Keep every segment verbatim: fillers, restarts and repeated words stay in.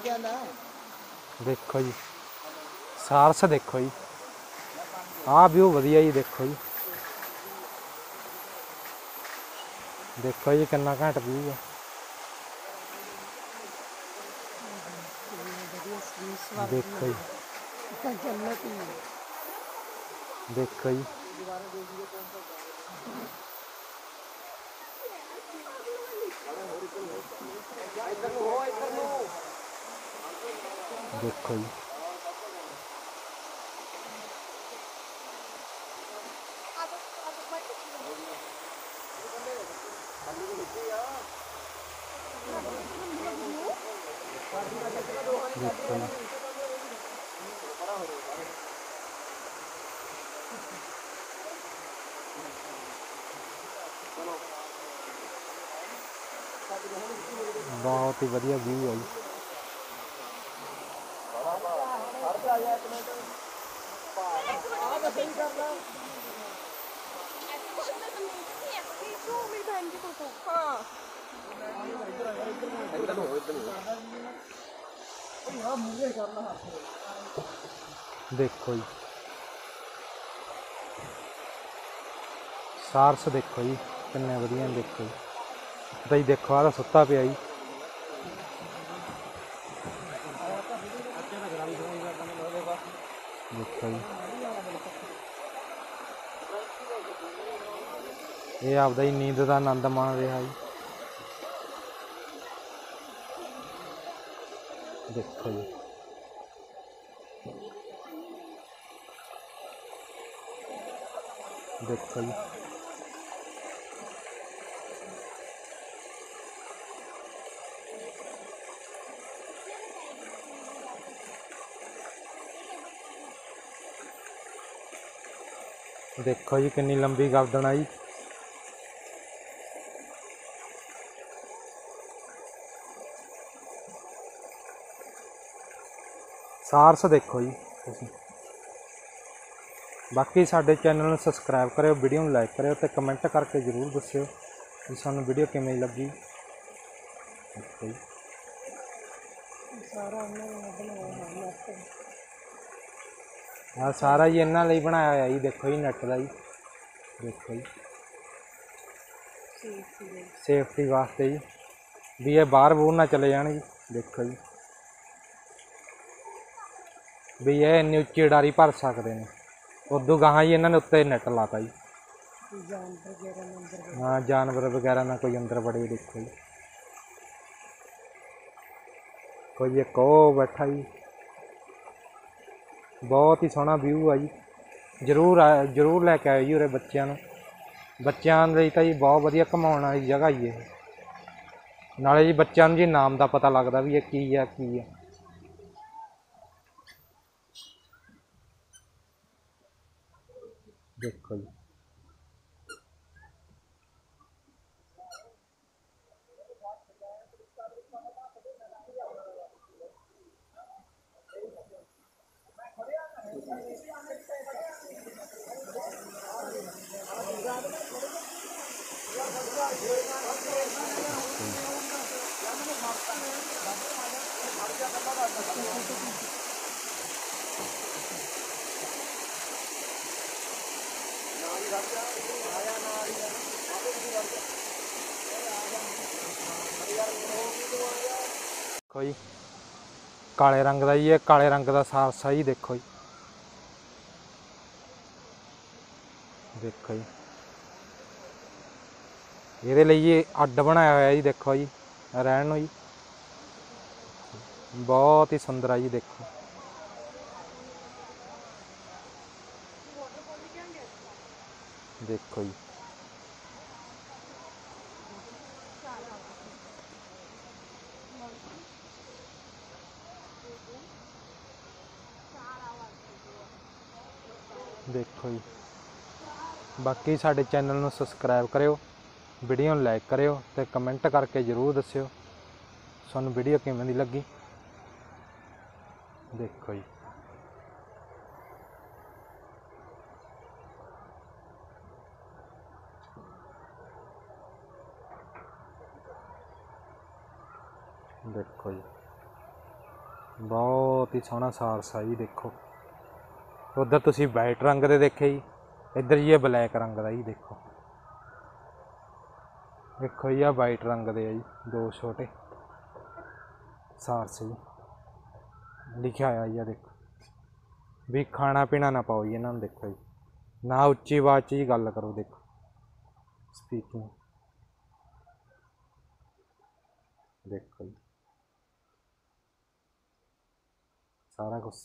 देखो जी सारस देखो जी आ व्यू वधिया जी। देखो जी देखो जी कितना घैंट व्यू है। देखो जी देखो जी देखो जी देखो जी बहुत ही बढ़िया व्यू है जी। देखो जी सारस देखो जी किन्ने वधिया। देखो जी तो जी देखो आ सुता पिया जी। देखो जी ये आपदा ही नींद का आनंद मान रहा जी। देखो जी देखो जी देखो जी कितनी लंबी गर्दन है जी। सारस देखो जी तुसीं। बाकी साडे चैनल नूं सबसक्राइब करियो, वीडियो नूं लाइक करियो, ते कमेंट करके जरूर दस्सिओ कि सानूं वीडियो किवें लगी। देखो जी आ सारा जी इन्हां लई बनाया होया जी। देखो जी नैट दा जी। देखो जी सेफ्टी वास्ते जी भी ये बाहर बूर ना चले जान जी। देखो जी भी ये इन्नी उच्ची उडारी भर सकते हैं। उदों गाहां जी इन्होंने उत्ते नैट लाता जी। हाँ जानवर वगैरह ना कोई अंदर बड़े। देखो जी कोई एक ओ बैठा जी। बहुत ही सोहना व्यू है जी। जरूर आ जरूर लैके आए जी उरे बच्चों नूं। बच्चों लई तां जी बहुत वधिया घुमाउण वाली जगह जी ये। नाले जी बच्चों नूं जी नाम का पता लगता भी ये की है की है। देखो जी देखो जी काले रंग का जी। ये काले रंग का सारस है जी। देखो जी देखो जी ये लिए अड्ड बनाया होया जी। देखो जी रहन नूं जी बहुत ही सुंदर है जी। देखो देखो जी देखो जी बाकी साडे चैनल नूं सबसक्राइब करियो, वीडियो नूं लाइक करियो, ते कमेंट करके जरूर दस्सिओ सानूं वीडियो किवें दी लगी। देखो जी देखो जी बहुत ही सोहना सारसा जी। देखो उधर तुसी वाइट रंग दे देखे जी, इधर ये ब्लैक रंग का जी। देखो देखो जी, आ वाइट रंग दे जी दो छोटे सारस जी। लिखा आया जी, देखो भी खाना पीना ना पाओ जी इन्होंने। देखो जी ना उच्ची आवाज़ च जी गल करो। देखो स्पीकिंग देखो जी सारा कुछ।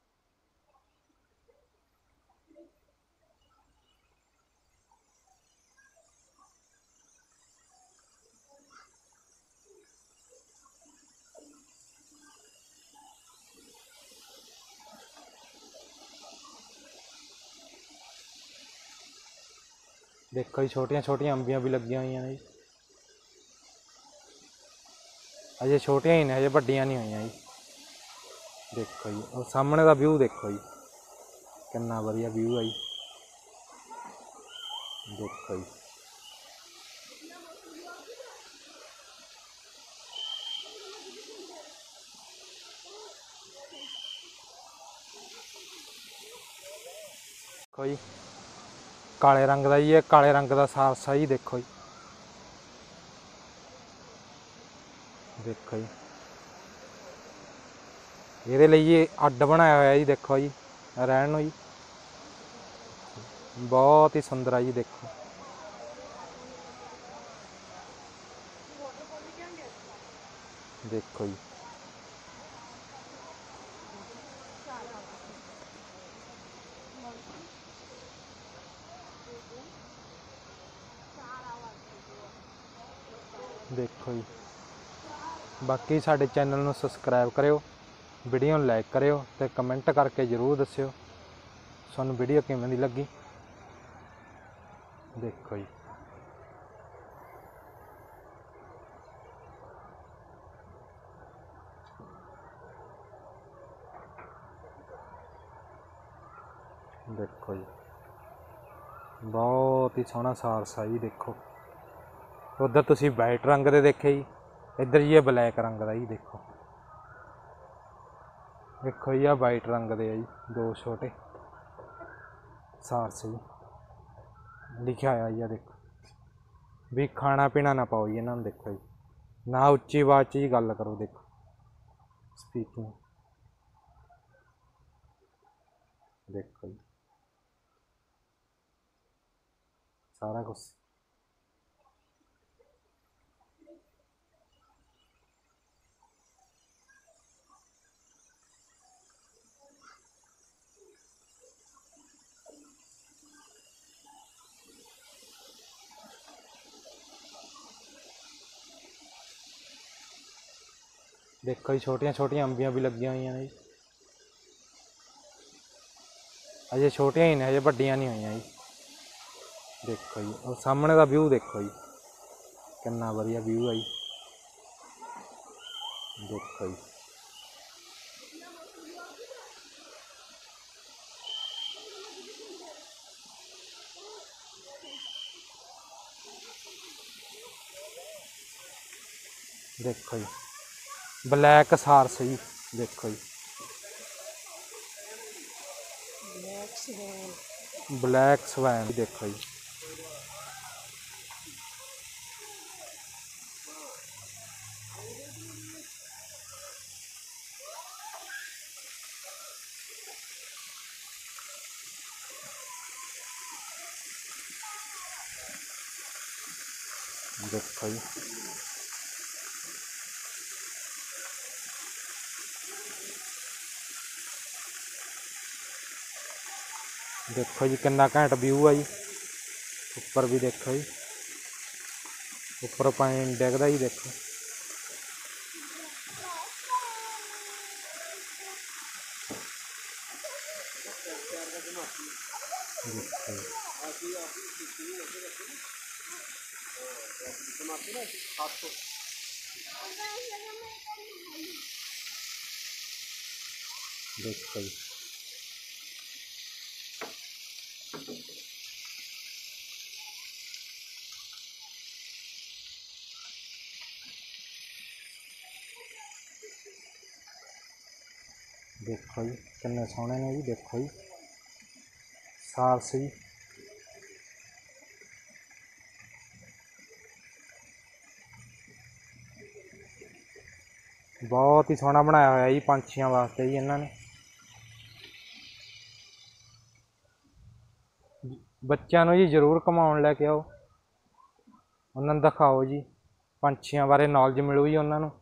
देखो जी छोटिया छोटिया अंबियां भी लगिया हुई ने जी। अजे छोटिया ही ने, अजे वड्डियां नहीं हुई जी। देखो जी और सामने का व्यू देखो जी कितना वधिया व्यू है जी। देखो जी देखो जी काले रंग का जी, काले रंग का सारसा जी। देखो जी देखो जी ये लिए अड्ड बनाया हुआ जी। देखो जी रहन जी बहुत ही सुंदर है जी। देखो देखो जी देखो जी बाकी साडे चैनल नूं सबसक्राइब करियो, वीडियो नूं लाइक करियो ते कमेंट करके जरूर दस्सियो तुहानूं वीडियो किवें दी लगी। देखो जी देखो जी बहुत ही सोहना सारसा जी। देखो उधर तुसी वाइट रंग दे देखे जी, इधर ये ब्लैक रंग का जी। देखो देखो जी आ वाइट रंग दे जी दो छोटे सारस जी। लिखा आया जी, देखो भी खाना पीना ना पाओ जी इन्होंने। देखो जी ना उच्ची आवाज़ च जी गल करो। देखो स्पीकिंग देखो जी सारा कुछ। देखो जी छोटिया छोटिया अंबियां भी लगिया हुई ने जी। अजे छोटिया ही ने, अजे वड्डियां नहीं हुई जी। देखो जी और सामने का व्यू देखो जी कितना वधिया व्यू है जी। देखो जी देखो जी ब्लैक सारस जी। देखो जी ब्लैक स्वैन। देखो जी देखो जी देखो जी कितना घैंट व्यू है जी। उपर भी देखो जी, उपर पानी डिगदा जी। देखो देखो जी देखो जी देखो जी किन्ने सोहने ने जी, देखो जी सारस जी। बहुत ही सोहना बनाया होया जी पंछियों वास्ते जी इन्होंने। बच्चों जी जरूर घुमाउण लैके आओ, उन्होंने दिखाओ जी, पंछियों बारे नॉलेज मिलू जी उन्होंने।